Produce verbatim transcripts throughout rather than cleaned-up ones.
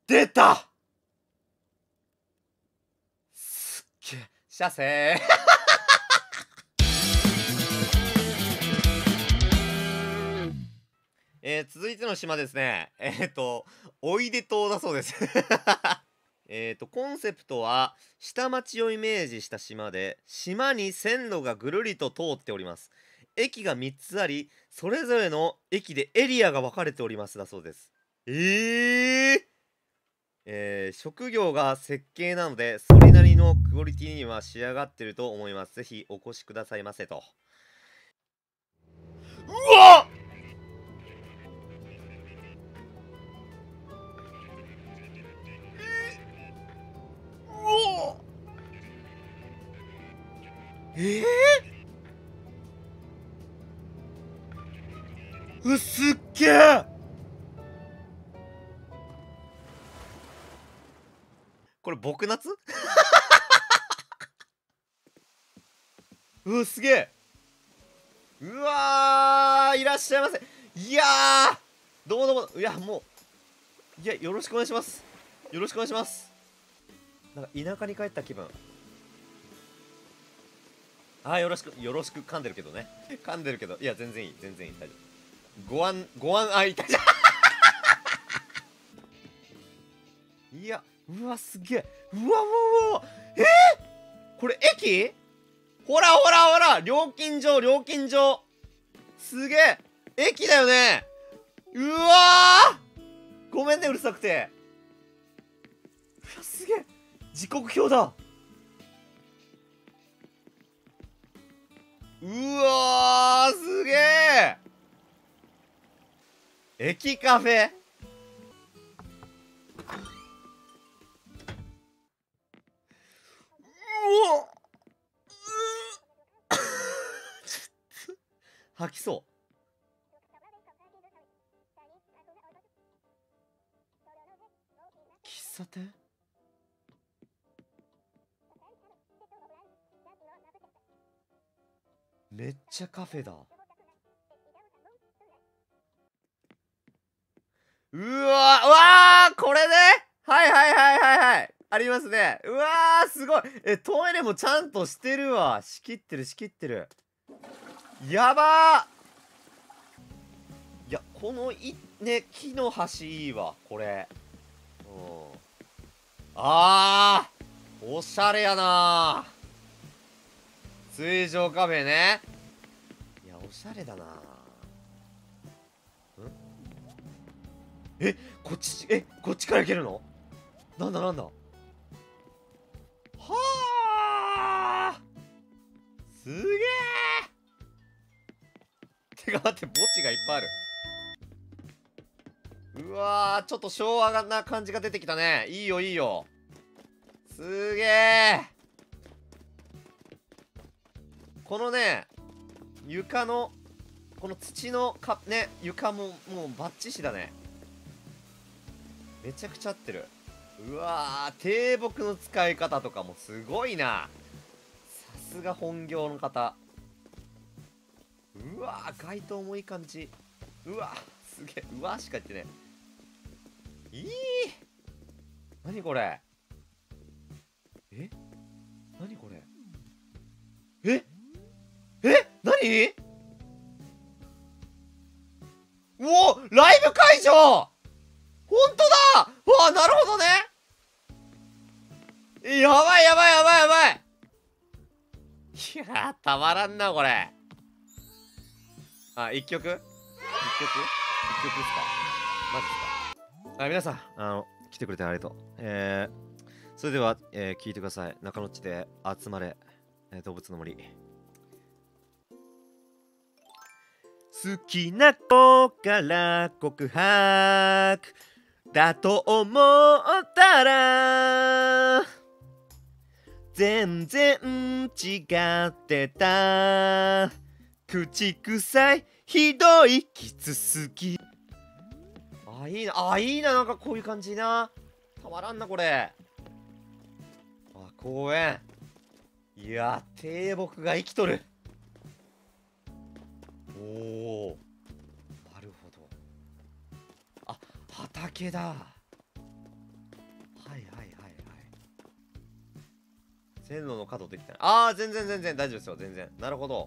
出た。すっげえ。シャセーえー、続いての島ですね。えー、っと、おいで島だそうです。えっと、コンセプトは、下町をイメージした島で、島に線路がぐるりと通っております。駅がみっつあり、それぞれの駅でエリアが分かれておりますだそうです。えー、えー、職業が設計なので、それなりのクオリティには仕上がってると思います。ぜひお越しくださいませと。うわっうわえー、うっすっげえ。これ僕夏うわすげえ。うわーいらっしゃいませ。いやーどうもどうも。いやもういやよろしくお願いします。よろしくお願いします。なんか田舎に帰った気分。あーよろしくよろしく。噛んでるけどね。噛んでるけどいや全然いい全然いい大丈夫。ご案ご案あいたじゃいやうわすげえ。うわうわうわえー、これ駅。ほらほらほら料金所料金所すげえ駅だよね。うわーごめんねうるさくて。うわすげえ時刻表だ。うわーすげえ駅カフェ。うわ吐きそう。喫茶店。めっちゃカフェだ。うわうわーこれね。はいはいはいはいはいありますね。うわーすごい。えトイレもちゃんとしてるわ。仕切ってる仕切ってる。やばー。いやこのいね木の橋いいわこれ。うんあーおしゃれやなー。水上カフェね。いやおしゃれだなー。んえこっちえこっちから行けるの。なんだなんだ。はあすげえ。てか待って墓地がいっぱいある。うわーちょっと昭和な感じが出てきたね。いいよいいよ。すげえ。このね床のこの土のかね床ももうバッチシだね。めちゃくちゃ合ってる。うわー低木の使い方とかもすごいな。さすが本業の方。うわー街灯もいい感じ。うわすげえ。うわしか言ってねいい。何これ。え何これ。ええ何。うおライブ会場。ほんとだ。わあなるほどね。えやばいやばいやばいやばい。いやーたまらんなこれ。あ一曲一曲一曲ですか。マジですか。あ皆さんあの来てくれてありがとう。えー、それでは、えー、聞いてください。中野っちで集まれ、えー動物の森。好きな子から告白だと思ったら全然違ってた。口臭いひどいキツすぎ。あいいなあいいななんかこういう感じな。たまらんなこれ。あ公園。いや低木が生きとる。おおなるほど。あ畑だ。 はいはいはいはい。線路の角できた。ああ、全然全然大丈夫ですよ、全然。なるほど。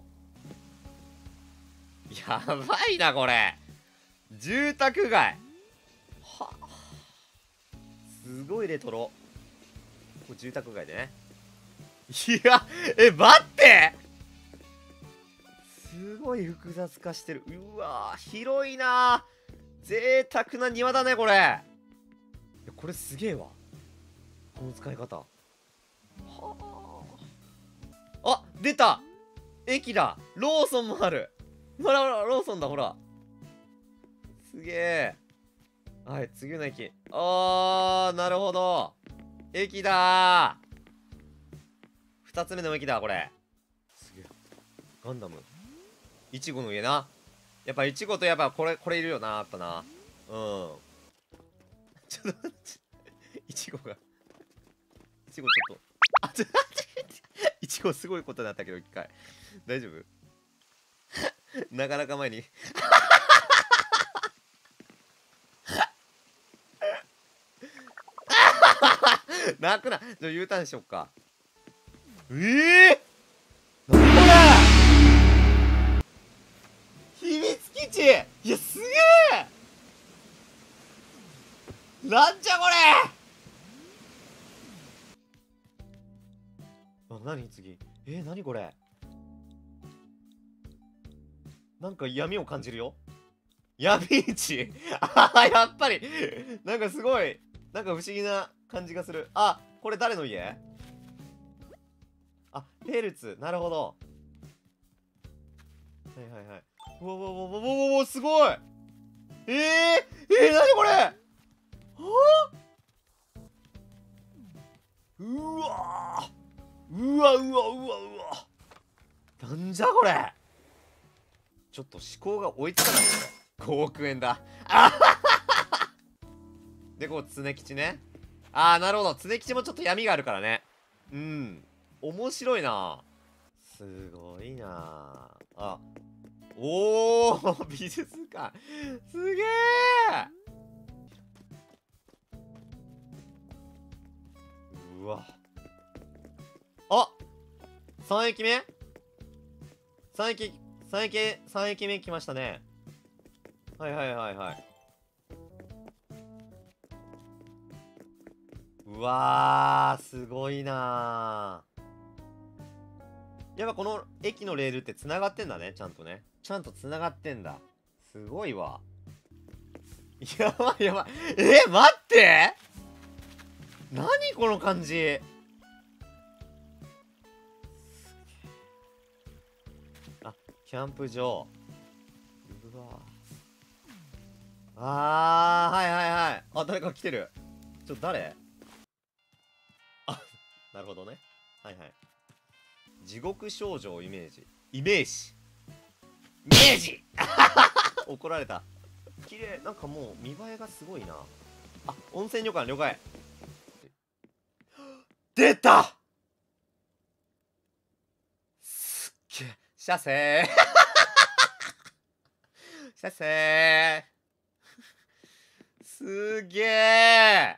やばいなこれ。住宅街。はあ、すごいレトロ。これ住宅街でね。いや、え、待って、すごい複雑化してる。うわー、広いなー。贅沢な庭だねこれ。いや、これすげえわ、この使い方。はあ、あ、出た、駅だ。ローソンもある。ほらほら、ローソンだ、ほら。すげえ。はい、次の駅。あー、なるほど、駅だー。二つ目の駅だこれ。すげえ。ガンダムいちごの家な。やっぱいちごとやっぱこれこれいるよな、やっぱな。うん。ちょっと待って、いちごが、いちごちょっと、あ、ちょっと待って、いちごすごいことになったけど、一回大丈夫なかなか前に泣くな。じゃあ U ターンしよっか。ええー、なにこれ、秘密基地。いや、すげえ。なんじゃこれ。あ、なに次。えー、なにこれ。なんか闇を感じるよ。闇市ああ、やっぱりなんかすごい、なんか不思議な感じがする。あ、これ誰の家。あ、ペルツ、なるほど。はいはいはい。うわうわうわうわうわうわ、すごい。えー、えー、なにこれ。はあ、うわうわうわうわうわ、なんじゃこれ。ちょっと思考が追いつかないよこれ。ごおくえんだ。あで、こう常吉ね。ああ、なるほど、常吉もちょっと闇があるからね。うん、面白いな。すごいなあ。おお美術館、すげえ。うわ、あ、さん駅目、さん駅さん駅さん駅目来ましたね。はいはいはいはい。うわー、すごいなー。やっぱこの駅のレールってつながってんだね、ちゃんとね。ちゃんとつながってんだ。すごいわ。やばいやばい。え、待って、何この感じ。あ、キャンプ場。うわあー、はいはいはい。あ、誰か来てる。ちょっと誰。あ、なるほどね。はいはい。地獄少女をイメージ。イメージ。イメージ怒られた。綺麗。なんかもう見栄えがすごいな。あ、温泉旅館了解。出た。すっげえ。シャセーシャセーすげえ。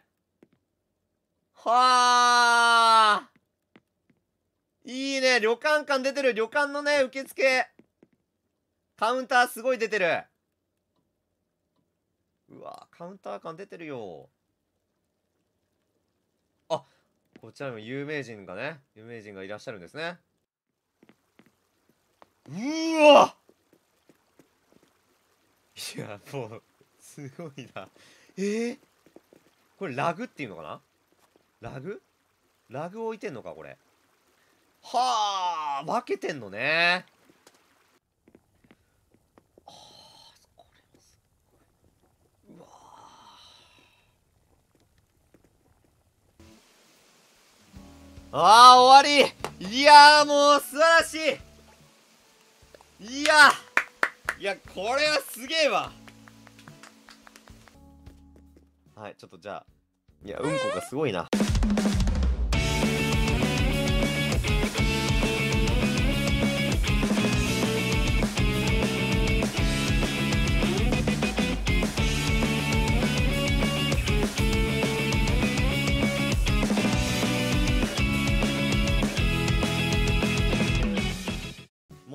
はあ、いいね。旅館感出てる。旅館のね、受付カウンターすごい出てる。うわ、カウンター感出てるよ。あ、こちらにも有名人がね、有名人がいらっしゃるんですね。うわ、いや、もうすごいな。えー、これラグっていうのかな。ラグラグ置いてんのかこれ。はあ、分けてんのね。あー、これもすごい。うわー、あー、終わり。いやー、もう素晴らしい。いやいや、これはすげえわ。はい、ちょっとじゃあ、いや、うんこがすごいな。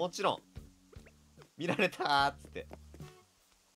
もちろん見られたーっつって